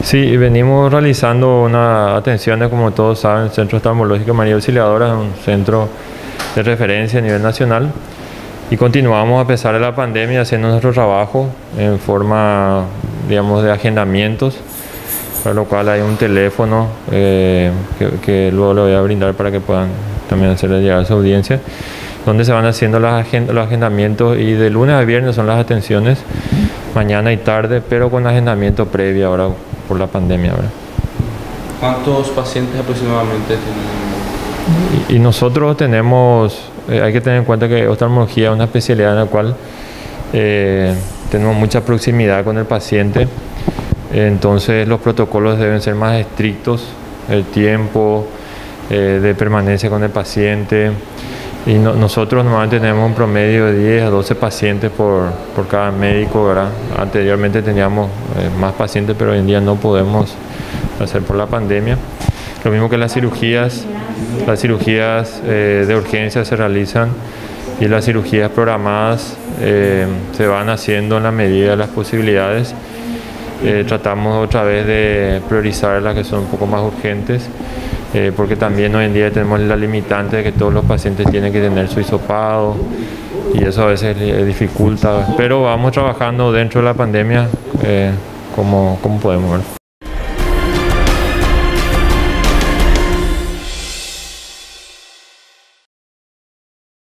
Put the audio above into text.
Sí, venimos realizando una atención, como todos saben, el Centro Oftalmológico María Auxiliadora es un centro de referencia a nivel nacional y continuamos a pesar de la pandemia haciendo nuestro trabajo en forma, digamos, de agendamientos, para lo cual hay un teléfono que luego le voy a brindar para que puedan también hacerle llegar a su audiencia, donde se van haciendo los agendamientos y de lunes a viernes son las atenciones, mañana y tarde, pero con agendamiento previo ahora por la pandemia, ¿verdad? ¿Cuántos pacientes aproximadamente tienen? Y nosotros tenemos, hay que tener en cuenta que oftalmología es una especialidad en la cual tenemos mucha proximidad con el paciente, entonces los protocolos deben ser más estrictos, el tiempo de permanencia con el paciente, y nosotros normalmente tenemos un promedio de 10 a 12 pacientes por cada médico, ¿verdad? Anteriormente teníamos más pacientes, pero hoy en día no podemos hacer por la pandemia. Lo mismo que las cirugías de urgencia se realizan y las cirugías programadas se van haciendo en la medida de las posibilidades. Tratamos otra vez de priorizar las que son un poco más urgentes, porque también hoy en día tenemos la limitante de que todos los pacientes tienen que tener su hisopado y eso a veces dificulta, pero vamos trabajando dentro de la pandemia como podemos, ¿verdad?